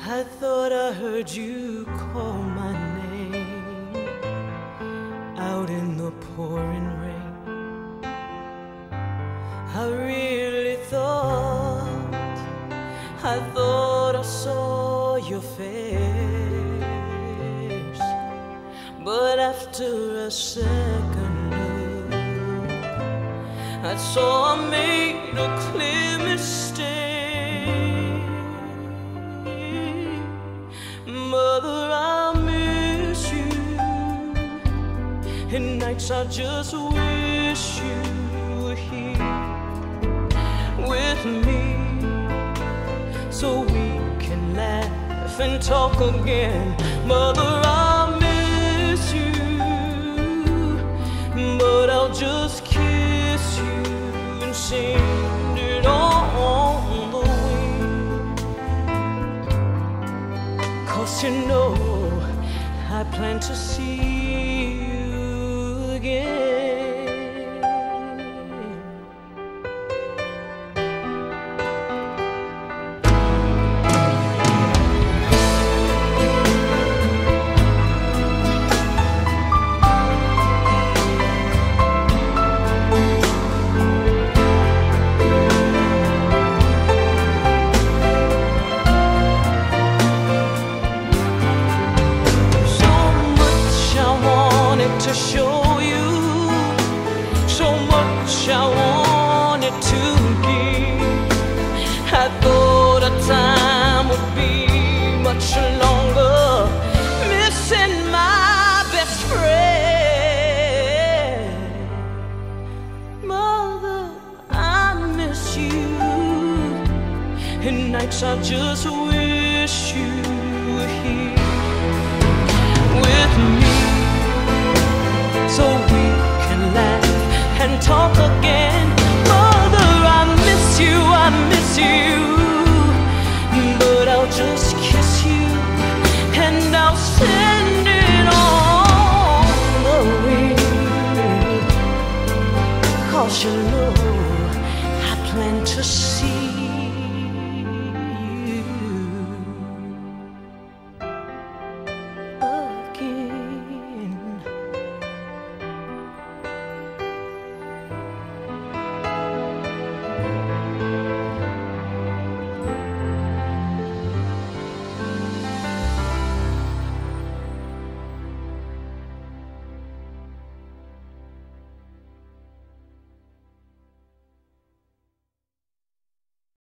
I thought I heard you call my name out in the pouring rain. I really thought I saw your face, but after a second look, I saw I made a clear mistake. Mother, I miss you, and nights I just wish you were here with me, so we can laugh and talk again. Mother, I miss you, but I'll just kiss you and sing it on the wind. 'Cause you know I plan to see you again. To show you so much I wanted to give. I thought our time would be much longer, missing my best friend. Mother, I miss you, and nights I just wish you were here with me, so we can laugh and talk again.